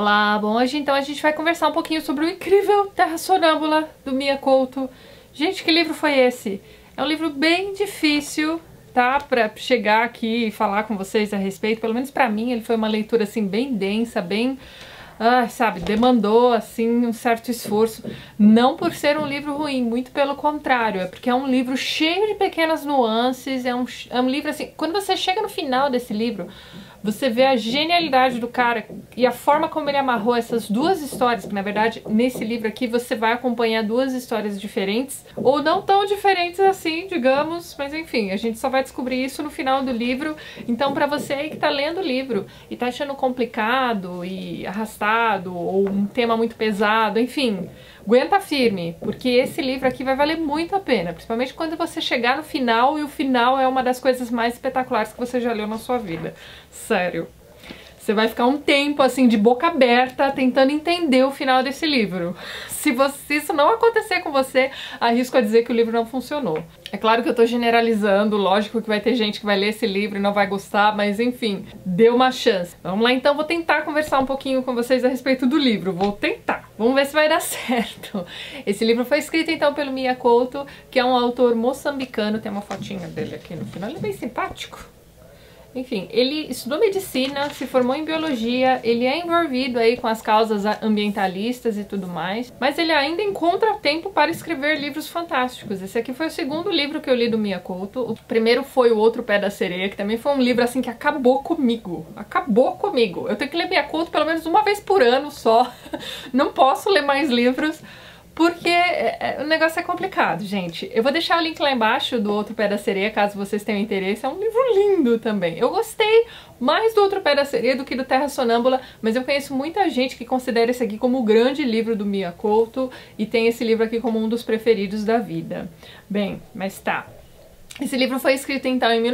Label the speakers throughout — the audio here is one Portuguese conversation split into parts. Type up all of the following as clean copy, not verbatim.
Speaker 1: Olá, bom, hoje então a gente vai conversar um pouquinho sobre o incrível Terra Sonâmbula, do Mia Couto. Gente, que livro foi esse? É um livro bem difícil, tá? Pra chegar aqui e falar com vocês a respeito, pelo menos pra mim ele foi uma leitura assim bem densa, bem... sabe, demandou assim um certo esforço, não por ser um livro ruim, muito pelo contrário, é porque é um livro cheio de pequenas nuances, é um livro assim, quando você chega no final desse livro, você vê a genialidade do cara e a forma como ele amarrou essas duas histórias, que na verdade nesse livro aqui você vai acompanhar duas histórias diferentes, ou não tão diferentes assim, digamos, mas enfim, a gente só vai descobrir isso no final do livro. Então pra você aí que tá lendo o livro e tá achando complicado e arrastado, ou um tema muito pesado, enfim, aguenta firme, porque esse livro aqui vai valer muito a pena, principalmente quando você chegar no final, e o final é uma das coisas mais espetaculares que você já leu na sua vida. Sério. Você vai ficar um tempo assim de boca aberta tentando entender o final desse livro. Se isso não acontecer com você, arrisco a dizer que o livro não funcionou. É claro que eu tô generalizando, lógico que vai ter gente que vai ler esse livro e não vai gostar, mas enfim, dê uma chance. Vamos lá então, vou tentar conversar um pouquinho com vocês a respeito do livro, vou tentar. Vamos ver se vai dar certo. Esse livro foi escrito então pelo Mia Couto, que é um autor moçambicano, tem uma fotinha dele aqui no final, ele é bem simpático. Enfim, ele estudou medicina, se formou em biologia, ele é envolvido aí com as causas ambientalistas e tudo mais, mas ele ainda encontra tempo para escrever livros fantásticos. Esse aqui foi o segundo livro que eu li do Mia Couto. O primeiro foi O Outro Pé da Sereia, que também foi um livro assim que acabou comigo. Acabou comigo. Eu tenho que ler Mia Couto pelo menos uma vez por ano só. Não posso ler mais livros, porque o negócio é complicado, gente. Eu vou deixar o link lá embaixo do Outro Pé da Sereia, caso vocês tenham interesse. É um livro lindo também. Eu gostei mais do Outro Pé da Sereia do que do Terra Sonâmbula, mas eu conheço muita gente que considera esse aqui como o grande livro do Mia Couto e tem esse livro aqui como um dos preferidos da vida. Bem, mas tá. Esse livro foi escrito então em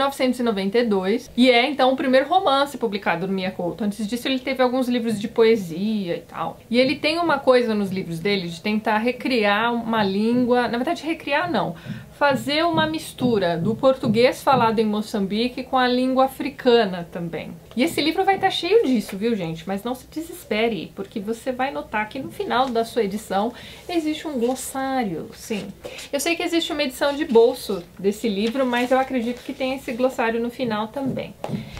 Speaker 1: 1992 e é então o primeiro romance publicado no Mia Couto. Antes disso ele teve alguns livros de poesia e tal. E ele tem uma coisa nos livros dele de tentar recriar uma língua, na verdade recriar não, fazer uma mistura do português falado em Moçambique com a língua africana também. E esse livro vai estar cheio disso, viu, gente? Mas não se desespere, porque você vai notar que no final da sua edição existe um glossário, sim. Eu sei que existe uma edição de bolso desse livro, mas eu acredito que tem esse glossário no final também.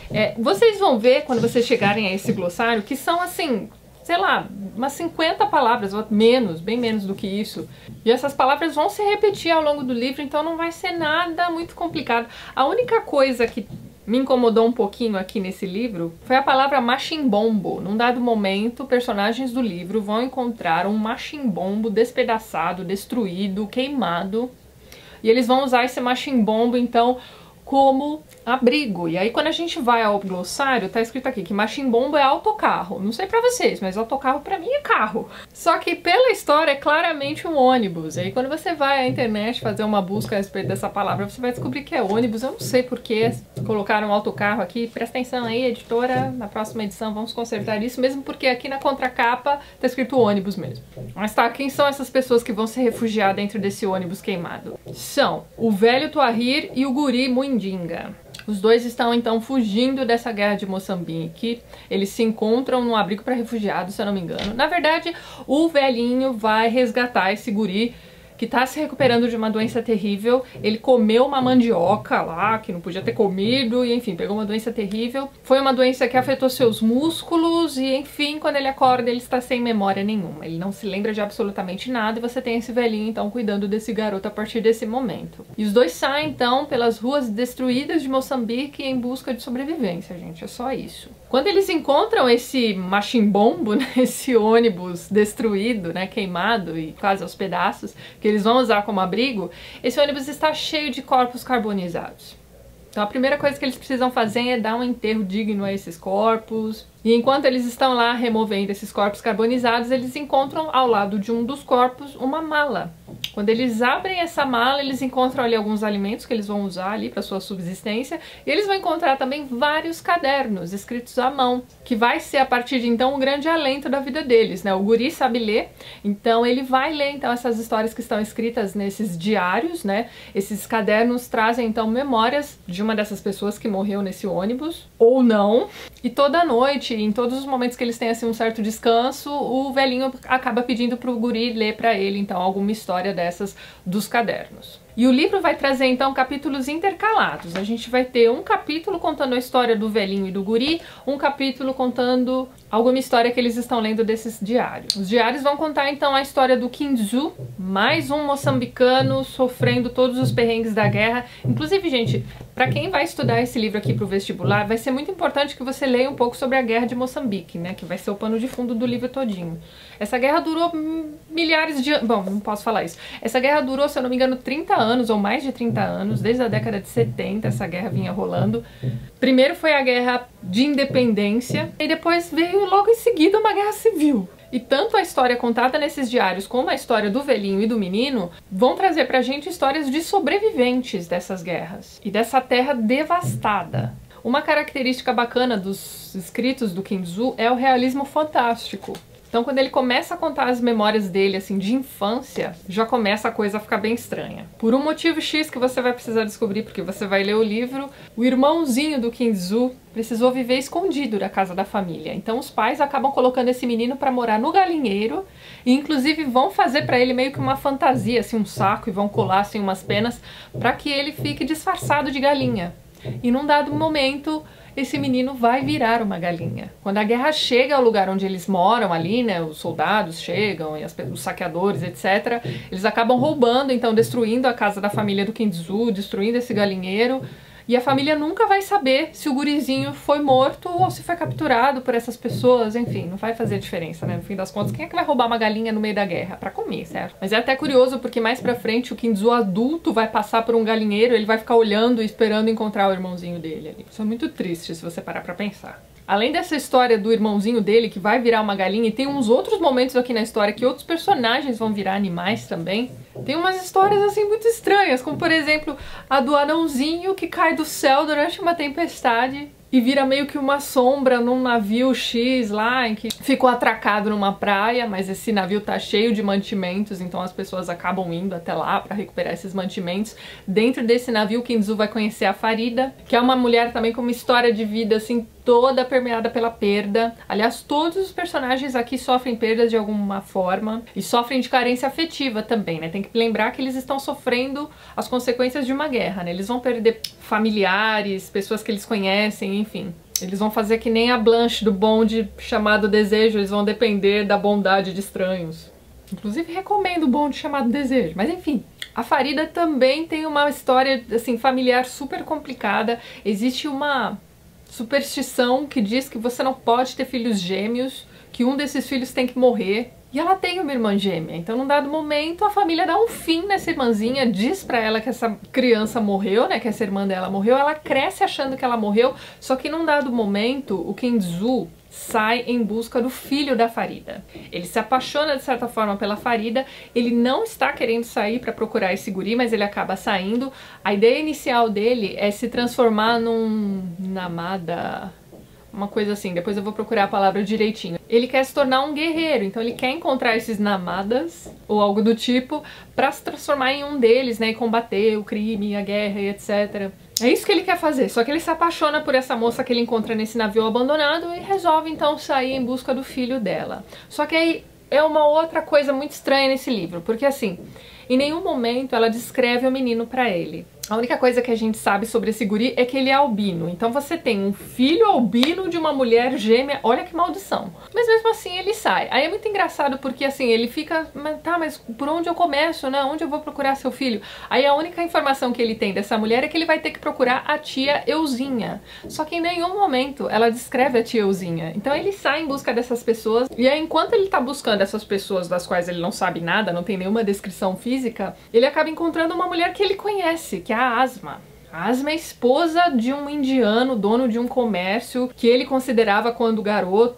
Speaker 1: Vocês vão ver, quando vocês chegarem a esse glossário, que são assim, sei lá, umas 50 palavras, ou menos, bem menos do que isso. E essas palavras vão se repetir ao longo do livro, então não vai ser nada muito complicado. A única coisa que me incomodou um pouquinho aqui nesse livro foi a palavra machimbombo. Num dado momento, personagens do livro vão encontrar um machimbombo despedaçado, destruído, queimado, e eles vão usar esse machimbombo, então, como abrigo. E aí quando a gente vai ao glossário, tá escrito aqui que machimbombo é autocarro. Não sei pra vocês, mas autocarro pra mim é carro. Só que pela história é claramente um ônibus. E aí quando você vai à internet fazer uma busca a respeito dessa palavra, você vai descobrir que é ônibus. Eu não sei por que colocaram autocarro aqui. Presta atenção aí, editora, na próxima edição vamos consertar isso, mesmo porque aqui na contracapa tá escrito ônibus mesmo. Mas tá, quem são essas pessoas que vão se refugiar dentro desse ônibus queimado? São o velho Tuahir e o guri Muindinga. Os dois estão então fugindo dessa guerra de Moçambique. Eles se encontram num abrigo para refugiados, se eu não me engano. Na verdade, o velhinho vai resgatar esse guri que tá se recuperando de uma doença terrível. Ele comeu uma mandioca lá, que não podia ter comido, e enfim, pegou uma doença terrível. Foi uma doença que afetou seus músculos, e enfim, quando ele acorda, ele está sem memória nenhuma. Ele não se lembra de absolutamente nada, e você tem esse velhinho, então, cuidando desse garoto a partir desse momento. E os dois saem, então, pelas ruas destruídas de Moçambique em busca de sobrevivência, gente, é só isso. Quando eles encontram esse machimbombo, né, esse ônibus destruído, né, queimado e quase aos pedaços, que eles vão usar como abrigo, esse ônibus está cheio de corpos carbonizados. Então a primeira coisa que eles precisam fazer é dar um enterro digno a esses corpos. E enquanto eles estão lá removendo esses corpos carbonizados, eles encontram ao lado de um dos corpos uma mala. Quando eles abrem essa mala, eles encontram ali alguns alimentos que eles vão usar ali para sua subsistência, e eles vão encontrar também vários cadernos escritos à mão, que vai ser a partir de então um grande alento da vida deles, né? O guri sabe ler, então ele vai ler então essas histórias que estão escritas nesses diários, né? Esses cadernos trazem então memórias de uma dessas pessoas que morreu nesse ônibus, ou não, e toda noite, em todos os momentos que eles têm assim um certo descanso, o velhinho acaba pedindo pro guri ler para ele então alguma história dessas dos cadernos. E o livro vai trazer então capítulos intercalados. A gente vai ter um capítulo contando a história do velhinho e do guri, um capítulo contando alguma história que eles estão lendo desses diários. Os diários vão contar então a história do Kinzu, mais um moçambicano sofrendo todos os perrengues da guerra. Inclusive, gente, para quem vai estudar esse livro aqui pro vestibular, vai ser muito importante que você leia um pouco sobre a guerra de Moçambique, né, que vai ser o pano de fundo do livro todinho. Essa guerra durou milhares de anos. Bom, não posso falar isso. Essa guerra durou, se eu não me engano, 30 anos ou mais de 30 anos, desde a década de 70 essa guerra vinha rolando. Primeiro foi a guerra de independência e depois veio logo em seguida uma guerra civil. E tanto a história contada nesses diários como a história do velhinho e do menino vão trazer pra gente histórias de sobreviventes dessas guerras e dessa terra devastada. Uma característica bacana dos escritos do Kinzu é o realismo fantástico. Então, quando ele começa a contar as memórias dele, assim, de infância, já começa a coisa a ficar bem estranha. Por um motivo X que você vai precisar descobrir, porque você vai ler o livro, o irmãozinho do Kinzu precisou viver escondido da casa da família. Então, os pais acabam colocando esse menino para morar no galinheiro e, inclusive, vão fazer para ele meio que uma fantasia, assim, um saco, e vão colar, assim, umas penas para que ele fique disfarçado de galinha. E, num dado momento, esse menino vai virar uma galinha. Quando a guerra chega ao lugar onde eles moram ali, né, os soldados chegam, e os saqueadores, etc., eles acabam roubando, então destruindo a casa da família do Kinzu, destruindo esse galinheiro, e a família nunca vai saber se o gurizinho foi morto ou se foi capturado por essas pessoas, enfim, não vai fazer diferença, né? No fim das contas, quem é que vai roubar uma galinha no meio da guerra? Pra comer, certo? Mas é até curioso porque mais pra frente o Kinzu adulto vai passar por um galinheiro, ele vai ficar olhando e esperando encontrar o irmãozinho dele ali. Isso é muito triste se você parar pra pensar. Além dessa história do irmãozinho dele que vai virar uma galinha, e tem uns outros momentos aqui na história que outros personagens vão virar animais também. Tem umas histórias assim muito estranhas, como por exemplo a do anãozinho que cai do céu durante uma tempestade e vira meio que uma sombra num navio X lá, em que ficou atracado numa praia, mas esse navio tá cheio de mantimentos, então as pessoas acabam indo até lá para recuperar esses mantimentos. Dentro desse navio, o Kinzu vai conhecer a Farida, que é uma mulher também com uma história de vida assim toda permeada pela perda. Aliás, todos os personagens aqui sofrem perdas de alguma forma e sofrem de carência afetiva também, né? Tem que lembrar que eles estão sofrendo as consequências de uma guerra, né? Eles vão perder familiares, pessoas que eles conhecem, enfim. Eles vão fazer que nem a Blanche do bonde chamado Desejo, eles vão depender da bondade de estranhos. Inclusive recomendo o bonde chamado Desejo, mas enfim. A Farida também tem uma história assim familiar super complicada. Existe uma superstição que diz que você não pode ter filhos gêmeos, que um desses filhos tem que morrer. E ela tem uma irmã gêmea, então num dado momento a família dá um fim nessa irmãzinha, diz pra ela que essa criança morreu, né, que essa irmã dela morreu, ela cresce achando que ela morreu, só que num dado momento o Kinzu sai em busca do filho da Farida. Ele se apaixona de certa forma pela Farida, ele não está querendo sair para procurar esse guri, mas ele acaba saindo. A ideia inicial dele é se transformar num namada, uma coisa assim, depois eu vou procurar a palavra direitinho. Ele quer se tornar um guerreiro, então ele quer encontrar esses namadas, ou algo do tipo, pra se transformar em um deles, né, e combater o crime, a guerra e etc. É isso que ele quer fazer, só que ele se apaixona por essa moça que ele encontra nesse navio abandonado e resolve então sair em busca do filho dela. Só que aí é uma outra coisa muito estranha nesse livro, porque assim, em nenhum momento ela descreve o menino pra ele. A única coisa que a gente sabe sobre esse guri é que ele é albino. Então você tem um filho albino de uma mulher gêmea, olha que maldição. Mas mesmo assim ele sai. Aí é muito engraçado porque assim, ele fica, mas por onde eu começo, né? Onde eu vou procurar seu filho? Aí a única informação que ele tem dessa mulher é que ele vai ter que procurar a tia Euzinha. Só que em nenhum momento ela descreve a tia Euzinha. Então ele sai em busca dessas pessoas e aí enquanto ele tá buscando essas pessoas das quais ele não sabe nada, não tem nenhuma descrição física, ele acaba encontrando uma mulher que ele conhece, que é a Asma. A Asma é esposa de um indiano, dono de um comércio que ele considerava quando garoto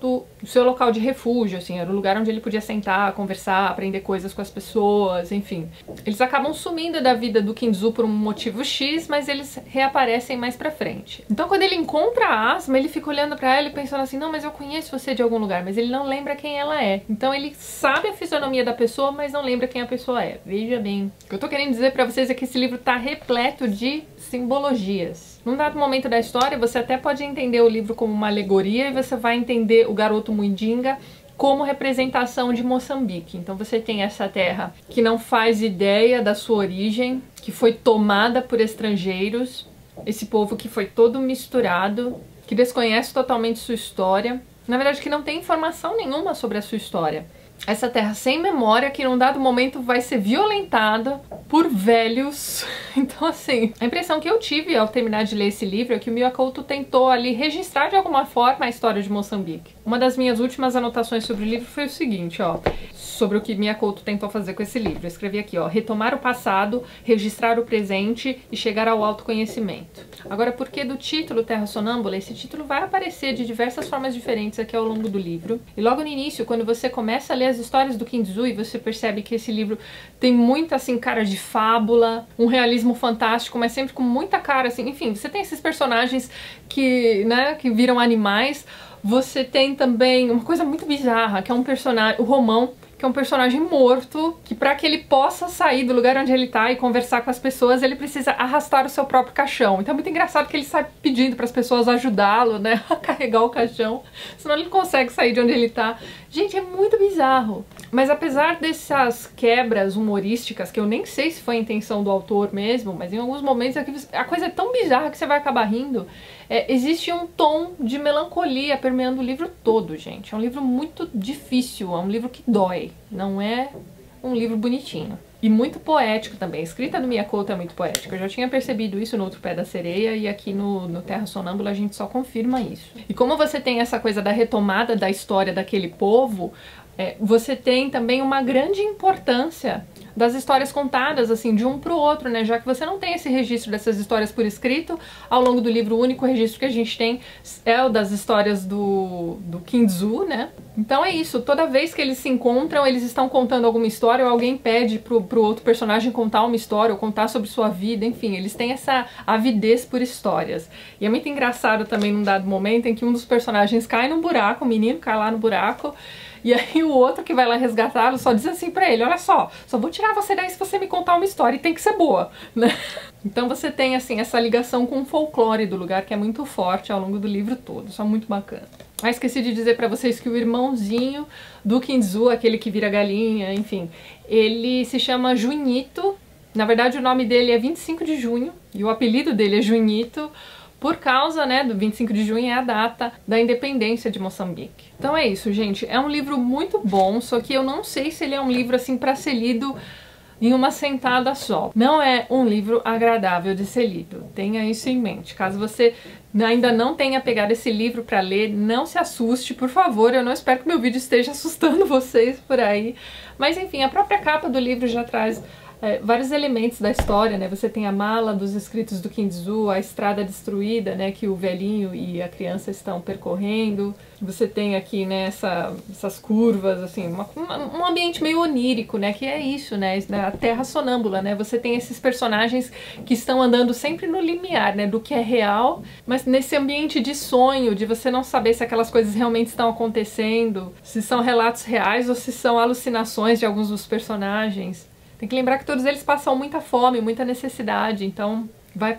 Speaker 1: o seu local de refúgio, assim, era o lugar onde ele podia sentar, conversar, aprender coisas com as pessoas, enfim. Eles acabam sumindo da vida do Kinzu por um motivo X, mas eles reaparecem mais pra frente. Então quando ele encontra a Asma, ele fica olhando pra ela e pensando assim, não, mas eu conheço você de algum lugar, mas ele não lembra quem ela é. Então ele sabe a fisionomia da pessoa, mas não lembra quem a pessoa é. Veja bem. O que eu tô querendo dizer pra vocês é que esse livro tá repleto de simbologias. Num dado momento da história, você até pode entender o livro como uma alegoria e você vai entender o garoto Mundinga como representação de Moçambique. Então você tem essa terra que não faz ideia da sua origem, que foi tomada por estrangeiros, esse povo que foi todo misturado, que desconhece totalmente sua história, na verdade que não tem informação nenhuma sobre a sua história. Essa terra sem memória que num dado momento vai ser violentada por velhos. Então assim, a impressão que eu tive ao terminar de ler esse livro é que o Mia Couto tentou ali registrar de alguma forma a história de Moçambique. Uma das minhas últimas anotações sobre o livro foi o seguinte, ó, sobre o que Mia Couto tentou fazer com esse livro. Eu escrevi aqui, ó, retomar o passado, registrar o presente e chegar ao autoconhecimento. Agora, por que do título Terra Sonâmbula? Esse título vai aparecer de diversas formas diferentes aqui ao longo do livro. E logo no início, quando você começa a ler as histórias do Kinzu e você percebe que esse livro tem muita, assim, cara de fábula, um realismo fantástico, mas sempre com muita cara, assim, enfim, você tem esses personagens que, né, que viram animais. Você tem também uma coisa muito bizarra, que é um personagem, o Romão, que é um personagem morto, que para que ele possa sair do lugar onde ele tá e conversar com as pessoas, ele precisa arrastar o seu próprio caixão. Então é muito engraçado que ele sai pedindo para as pessoas ajudá-lo, né, a carregar o caixão, senão ele não consegue sair de onde ele tá. Gente, é muito bizarro. Mas apesar dessas quebras humorísticas, que eu nem sei se foi a intenção do autor mesmo, mas em alguns momentos a coisa é tão bizarra que você vai acabar rindo, existe um tom de melancolia permeando o livro todo, gente. É um livro muito difícil, é um livro que dói, não é um livro bonitinho. E muito poético também. A escrita do Mia Couto é muito poética. Eu já tinha percebido isso no Outro Pé da Sereia e aqui no Terra Sonâmbula a gente só confirma isso. E como você tem essa coisa da retomada da história daquele povo, você tem também uma grande importância das histórias contadas, assim, de um pro outro, né? Já que você não tem esse registro dessas histórias por escrito, ao longo do livro o único registro que a gente tem é o das histórias do Kinzu, né? Então é isso, toda vez que eles se encontram, eles estão contando alguma história, ou alguém pede pro outro personagem contar uma história, ou contar sobre sua vida, enfim, eles têm essa avidez por histórias. E é muito engraçado também num dado momento em que um dos personagens cai num buraco, o menino cai lá no buraco, e aí o outro que vai lá resgatá-lo só diz assim pra ele, olha só vou tirar você daí se você me contar uma história e tem que ser boa, né? Então você tem, assim, essa ligação com o folclore do lugar que é muito forte ao longo do livro todo, isso é muito bacana. Ah, esqueci de dizer pra vocês que o irmãozinho do Kinzu, aquele que vira galinha, enfim, ele se chama Junito. Na verdade o nome dele é 25 de junho e o apelido dele é Junito, por causa, né, do 25 de junho é a data da independência de Moçambique. Então é isso, gente. É um livro muito bom, só que eu não sei se ele é um livro, assim, para ser lido em uma sentada só. Não é um livro agradável de ser lido. Tenha isso em mente. Caso você ainda não tenha pegado esse livro para ler, não se assuste, por favor. Eu não espero que meu vídeo esteja assustando vocês por aí. Mas, enfim, a própria capa do livro já traz vários elementos da história, né? Você tem a mala dos escritos do Kinzu, a estrada destruída, né, que o velhinho e a criança estão percorrendo. Você tem aqui, né, essas curvas, assim, um ambiente meio onírico, né, que é isso, né, a Terra Sonâmbula, né? Você tem esses personagens que estão andando sempre no limiar, né, do que é real, mas nesse ambiente de sonho, de você não saber se aquelas coisas realmente estão acontecendo, se são relatos reais ou se são alucinações de alguns dos personagens. Tem que lembrar que todos eles passam muita fome, muita necessidade, então vai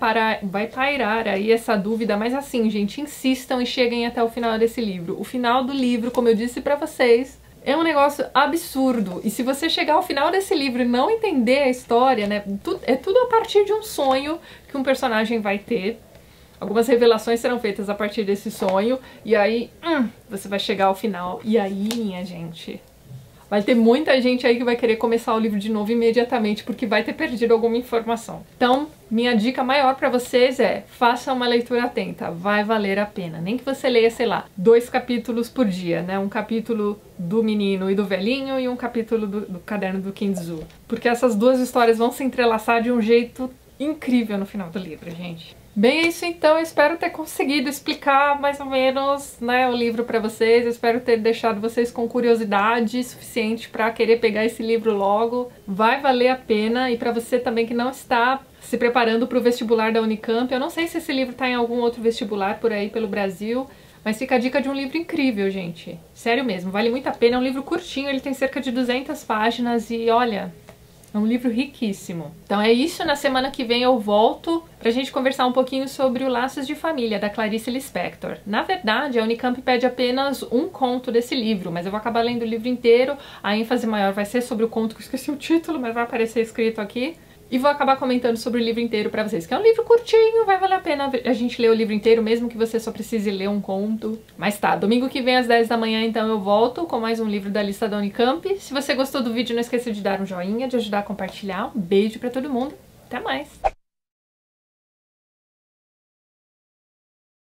Speaker 1: pairar aí essa dúvida, mas assim, gente, insistam e cheguem até o final desse livro. O final do livro, como eu disse pra vocês, é um negócio absurdo, e se você chegar ao final desse livro e não entender a história, né, é tudo a partir de um sonho que um personagem vai ter. Algumas revelações serão feitas a partir desse sonho, e aí você vai chegar ao final, e aí, minha gente, vai ter muita gente aí que vai querer começar o livro de novo imediatamente, porque vai ter perdido alguma informação. Então, minha dica maior pra vocês é, faça uma leitura atenta, vai valer a pena. Nem que você leia, sei lá, 2 capítulos por dia, né? Um capítulo do menino e do velhinho e um capítulo do caderno do Kinzu. Porque essas duas histórias vão se entrelaçar de um jeito incrível no final do livro, gente. Bem, é isso então. Eu espero ter conseguido explicar mais ou menos, né, o livro pra vocês. Eu espero ter deixado vocês com curiosidade suficiente pra querer pegar esse livro logo. Vai valer a pena. E pra você também que não está se preparando para o vestibular da Unicamp, eu não sei se esse livro tá em algum outro vestibular por aí pelo Brasil, mas fica a dica de um livro incrível, gente. Sério mesmo, vale muito a pena. É um livro curtinho, ele tem cerca de 200 páginas e olha, é um livro riquíssimo. Então é isso, na semana que vem eu volto pra gente conversar um pouquinho sobre o Laços de Família, da Clarice Lispector. Na verdade, a Unicamp pede apenas um conto desse livro, mas eu vou acabar lendo o livro inteiro. A ênfase maior vai ser sobre o conto, que eu esqueci o título, mas vai aparecer escrito aqui. E vou acabar comentando sobre o livro inteiro pra vocês, que é um livro curtinho, vai valer a pena a gente ler o livro inteiro, mesmo que você só precise ler um conto. Mas tá, domingo que vem às 10 da manhã, então eu volto com mais um livro da lista da Unicamp. Se você gostou do vídeo, não esqueça de dar um joinha, de ajudar a compartilhar. Um beijo pra todo mundo, até mais!